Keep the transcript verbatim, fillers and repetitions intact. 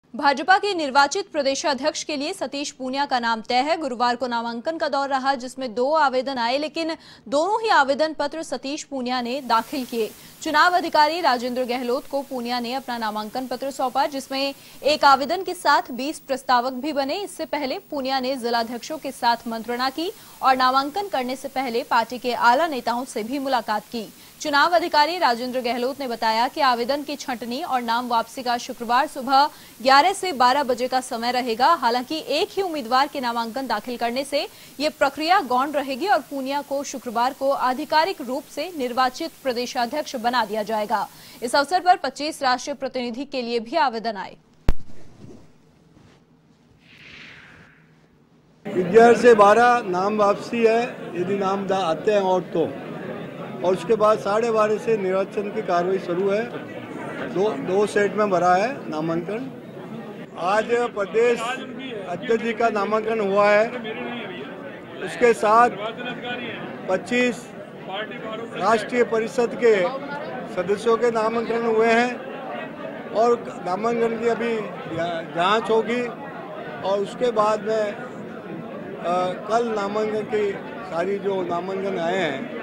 भाजपा के निर्वाचित प्रदेशाध्यक्ष के लिए सतीश पूनिया का नाम तय है। गुरुवार को नामांकन का दौर रहा, जिसमें दो आवेदन आए, लेकिन दोनों ही आवेदन पत्र सतीश पूनिया ने दाखिल किए। चुनाव अधिकारी राजेंद्र गहलोत को पूनिया ने अपना नामांकन पत्र सौंपा, जिसमें एक आवेदन के साथ बीस प्रस्तावक भी बने। इससे पहले पूनिया ने जिलाध्यक्षों के साथ मंत्रणा की और नामांकन करने से पहले पार्टी के आला नेताओं से भी मुलाकात की। चुनाव अधिकारी राजेंद्र गहलोत ने बताया कि आवेदन की छंटनी और नाम वापसी का शुक्रवार सुबह ग्यारह से बारह बजे का समय रहेगा। हालांकि एक ही उम्मीदवार के नामांकन दाखिल करने से ये प्रक्रिया गौण रहेगी और पूनिया को शुक्रवार को आधिकारिक रूप से निर्वाचित प्रदेशाध्यक्ष बना दिया जाएगा। इस अवसर पर पच्चीस राष्ट्रीय प्रतिनिधि के लिए भी आवेदन आए। ग्यारह से बारह नाम वापसी है, यदि नाम आते हैं और तो, और उसके बाद साढ़े बारह से निर्वाचन की कार्रवाई शुरू है। दो दो सेट में भरा है नामांकन। आज प्रदेश अध्यक्ष जी का नामांकन हुआ है, उसके साथ पच्चीस राष्ट्रीय परिषद के सदस्यों के नामांकन हुए हैं और नामांकन की अभी जांच होगी और उसके बाद में आ, कल नामांकन की सारी जो नामांकन आए हैं